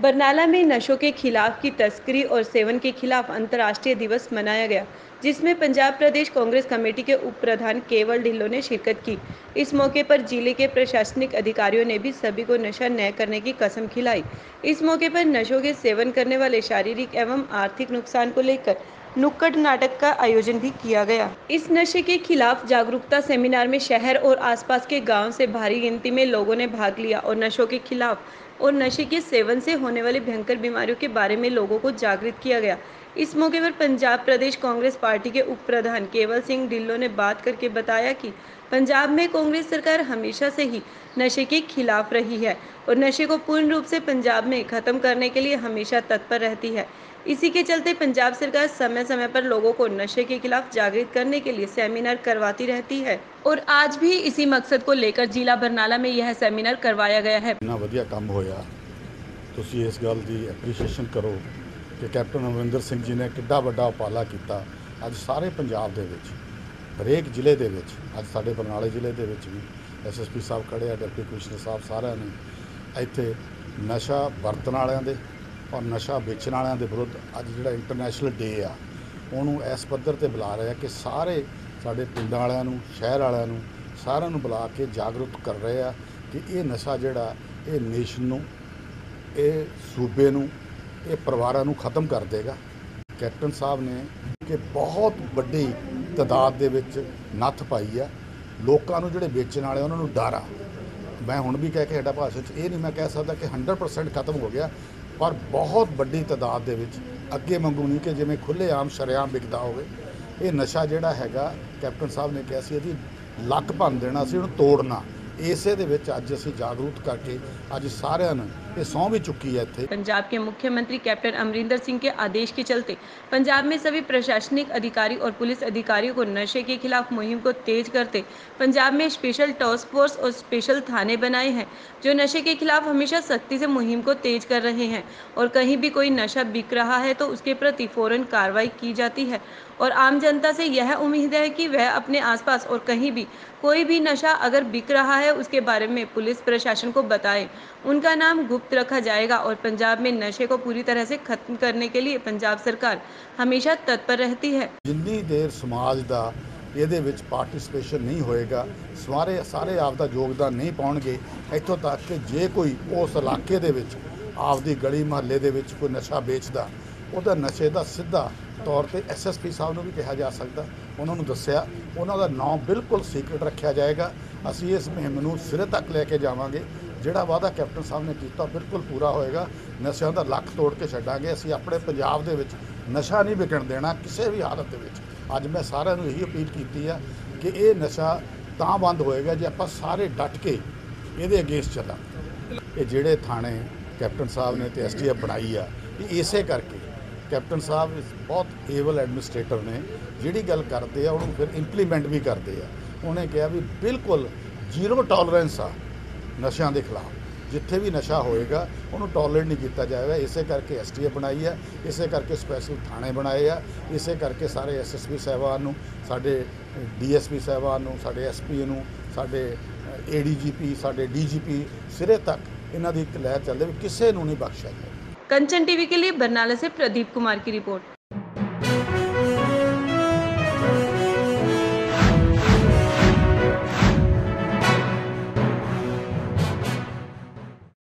बरनाला में नशों के खिलाफ की तस्करी और सेवन के खिलाफ अंतर्राष्ट्रीय दिवस मनाया गया, जिसमें पंजाब प्रदेश कांग्रेस कमेटी के उप प्रधान केवल ढिल्लों ने शिरकत की। इस मौके पर जिले के प्रशासनिक अधिकारियों ने भी सभी को नशा न करने की कसम खिलाई। इस मौके पर नशों के सेवन करने वाले शारीरिक एवं आर्थिक नुकसान को लेकर नुक्कड़ नाटक का आयोजन भी किया गया। इस नशे के खिलाफ जागरूकता सेमिनार में शहर और आसपास के गांव से भारी गिनती में लोगों ने भाग लिया और नशों के खिलाफ और नशे के सेवन से होने वाली भयंकर बीमारियों के बारे में लोगों को जागृत किया गया। इस मौके पर पंजाब प्रदेश कांग्रेस पार्टी के उप प्रधान केवल सिंह ढिल्लों ने बात करके बताया कि पंजाब में कांग्रेस सरकार हमेशा से ही नशे के खिलाफ रही है और नशे को पूर्ण रूप से पंजाब में खत्म करने के लिए हमेशा तत्पर रहती है। इसी के चलते पंजाब सरकार समय समय पर लोगों को नशे के खिलाफ जागृत करने के लिए सेमिनार करवाती रहती है और आज भी इसी मकसद को लेकर जिला बरनाला में यह सेमिनार करवाया गया है। इतना वधिया काम होया, तुसी इस गल की एप्रीशिएशन करो कि कैप्टन अमरिंदर सिंह जी ने किड्डा वड्डा उपाला किया। अज सारे पंजाब दे विच हरेक जिले दे विच अज साडे बरनाले जिले दे विच भी SSP साहब खड़े आ, डिप्टी कमिश्नर साहब सारिਆਂ ने इत्थे नशा वरतण वालिਆਂ दे और नशा बेचण वालिਆਂ दे विरुद्ध अज जिहड़ा इंटरनेशनल डे आ उहनूं इस पੱਧਰ ते बुला रहे आ कि सारे साडे पिंडां वालिਆਂ नूं शहर वालिਆਂ नूं सारिਆਂ नूं बुला के जागरूक कर रहे आ कि ये नशा जिहड़ा ये नेशन नूं ये सूबे नूं ये परिवारां नूं खत्म कर देगा। कैप्टन साहब ने कि बहुत वड्डी तादाद दे विच नत्थ पाई आ, लोकां नूं जिहड़े बेचण वाले उन्हां नूं डर आ। मैं हुण भी कह के साडा भाषण च ये नहीं मैं कह सकदा कि 100% खत्म हो गया, पर बहुत वड्डी तादाद दे विच अगे वांगू नहीं कि जिवें खुल्लेआम शरेआम विकदा होवे। ये नशा जिहड़ा हैगा कैप्टन साहब ने कहा सी इहदी लक भंन देना सी, इहनूं तोड़ना। इसे दे विच अज असीं जागरूक करके अज सारिਆਂ ਨੂੰ ये सौं भी चुकी है। इत्थे पंजाब के मुख्यमंत्री कैप्टन अमरिंदर सिंह के आदेश के चलते पंजाब में सभी प्रशासनिक अधिकारी और पुलिस अधिकारियों को नशे के खिलाफ मुहिम को तेज करते पंजाब में स्पेशल टास्क फोर्स और स्पेशल थाने बनाए हैं, जो नशे के खिलाफ हमेशा सख्ती से मुहिम को तेज कर रहे हैं और कहीं भी कोई नशा बिक रहा है तो उसके प्रति फौरन कार्रवाई की जाती है और आम जनता से यह उम्मीद है कि वह अपने आसपास और कहीं भी कोई भी नशा अगर बिक रहा है उसके बारे में पुलिस प्रशासन को बताएं। उनका नाम गुप्त रखा जाएगा और पंजाब में नशे को पूरी तरह से खत्म करने के लिए पंजाब सरकार हमेशा तत्पर रहती है। जिन्नी देर समाज का ਇਹਦੇ ਵਿੱਚ पार्टिसिपेशन नहीं होएगा, सारे आप दा योगदान नहीं पाउणगे, इत्थों तक कि जे कोई उस इलाके दे विच आपदी गली महल्ले दे विच कोई नशा बेचदा ਉਹਦਾ नशे का सीधा तौर पर SSP साहब ਨੂੰ भी कहा जा सकता, उन्होंने दस्सिया उन्हों का नाम बिल्कुल सीक्रेट रखा जाएगा। असी इस मुहिम नूं सिरे तक लैके जावांगे, जिहड़ा वादा कैप्टन साहब ने किया बिल्कुल पूरा होएगा। नशिਆਂ ਦਾ ਲੱਕ ਤੋੜ के छड्डांगे। ਅਸੀਂ ਆਪਣੇ ਪੰਜਾਬ ਦੇ ਵਿੱਚ नशा नहीं विकण देना किसी भी हालत ਦੇ ਵਿੱਚ। ਅੱਜ मैं ਸਾਰਿਆਂ ਨੂੰ ਇਹੀ अपील की है कि ये नशा ਤਾਂ बंद होएगा जे ਆਪਾਂ ਸਾਰੇ डट के ਇਹਦੇ अगेंस्ट ਚੱਲਾਂਗੇ। ਇਹ ਜਿਹੜੇ थाने कैप्टन साहब ने तो STF बनाई आ, इसे करके कैप्टन साहब बहुत एबल एडमिनिस्ट्रेटर ने, जिहड़ी गल करते हैं उन्होंने फिर इंप्लीमेंट भी करते हैं। उन्हें कहा भी बिल्कुल जीरो टॉलरेंस आ नशा के खिलाफ, जिथे भी नशा होएगा उन्होंने टॉलरेट नहीं किया जाएगा। इसे करके STF बनाई है, इसे करके स्पैशल थाने बनाए आ, इसे करके सारे SSP साहबान नूं, साडे DSP साहबान नूं, साडे SP नूं, साडे ADGP, साडे DGP सिरे तक इन्हां दी एक लहर चलदे भी किसी नूं नहीं बख्शिया जाए। कंचन टीवी के लिए बरनाला से प्रदीप कुमार की रिपोर्ट।